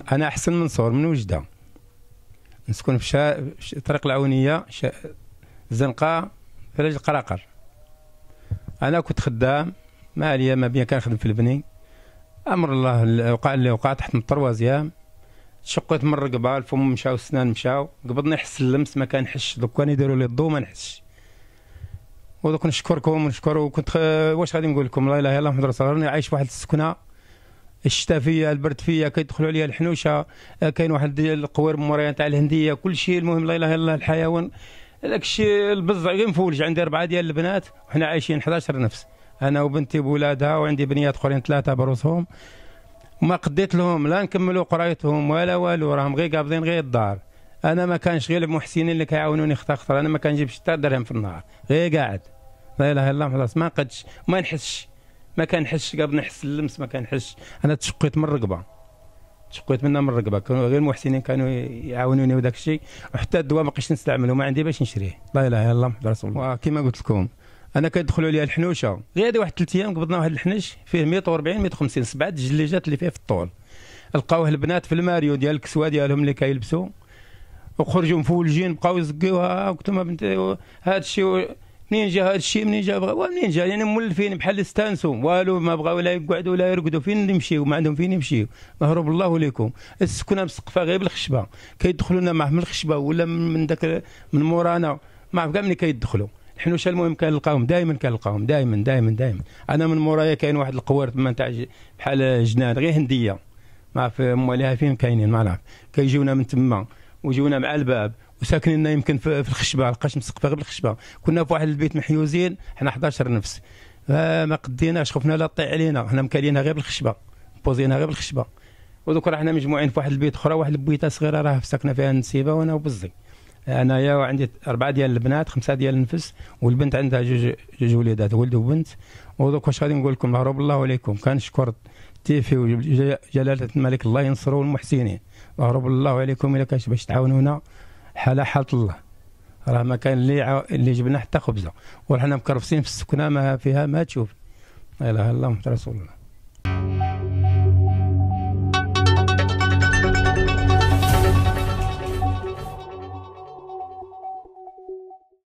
انا احسن من صور من وجده، نسكن في طريق العونيه الزنقه في رجل قراقر. انا كنت خدام، ما عليا ما بيا كنخدم في البني. امر الله وقع اللي وقع تحت الطروازيام، شقيت من الرقبه، الفم مشاو السنان مشاو، قبضني حس اللمس ما كنحش، دوك كانوا يديروا لي الضو ما نحسش. ودوك نشكركم ونشكر، وكنت واش غادي نقول لكم، لا اله الا الله محمد رسول الله. راني عايش واحد السكنه، الشتاء فيا البرد فيا، كيدخلوا عليا الحنوشه، كاين واحد القوير مورايا تاع الهنديه، كل شيء. المهم لا اله الا الله الحيوان، داك الشيء البزع غير مفولج. عندي 4 ديال البنات وحنا عايشين 11 نفس، انا وبنتي بولادها، وعندي بنيات اخرين 3 بروسهم. ما قديت لهم لا نكملوا قرايتهم ولا والو، راهم غير قابضين غير الدار. انا ما كانش غير المحسنين اللي كيعاونوني خطر، انا ما كنجيبش حتى درهم في النهار، غير قاعد. لا اله الا الله محمد، ما نقدش ما نحسش، ما كنحسش، قبل نحس اللمس ما كنحسش. انا تشقيت من الرقبه، تشقيت منها من الرقبه، كانوا غير المحسنين كانوا يعاونوني وداك الشيء، وحتى الدواء ما بقيتش نستعمله، ما عندي باش نشريه. لا اله الا الله محمد رسول الله. وكما قلت لكم انا كيدخلوا عليا الحنوشه، غير هذه واحد 3 ايام قبضنا واحد الحنش فيه 140 150 7 الجليجات اللي فيه في الطول. لقاوه البنات في الماريو ديال الكسوه ديالهم اللي كيلبسوا، وخرجوا مفولجين، بقاو يزقيوها. قلت لهم بنتي هذا الشيء منين جا، هذا الشيء منين جا، منين جا؟ يعني مولفين بحال استانسوا، والو ما بغاو لا يقعدوا ولا يرقدوا، فين يمشيو؟ ما عندهم فين يمشيو. مهروب الله لكم. السكنه مسقفه غير بالخشبه، كيدخلوا لنا معاه من الخشبه ولا من داك من مورانا، ما عرف كاع منين كيدخلوا. الحنوشه المهم كنلقاهم دائما، كنلقاهم دائما دائما دائما. انا من مورايا كاين واحد القوار تما تاع بحال جنان غير هنديه، ما عرف مواليها فين كاينين، ما نعرف. كيجيونا من تما وجونا مع الباب، وساكنين يمكن في الخشبه، لقاش مسقفه غير بالخشبه. كنا في واحد البيت محيوزين حنا 11 نفس، ما قديناش، خفنا لا تطيح علينا، حنا مكالينها غير بالخشبه، بوزينها غير بالخشبه. ودوك راه حنا مجموعين في واحد البيت اخرى، واحد البويته صغيره راه ساكنه فيها النسيبه، وانا وبزي. انايا وعندي 4 ديال البنات، 5 ديال النفس، والبنت عندها جوج وليدات، ولد وبنت. ودوك واش غادي نقول لكم، مهروب الله عليكم. كنشكر تيفي وجلاله الملك، الله ينصروا المحسنين. مهروب الله عليكم، الا كاش باش تعاونونا حاله حاله الله، راه ما كان اللي جبنا حتى خبزه، وحنا مكرفسين في السكنه ما فيها ما تشوف. لا اله الا الله محمد رسول الله.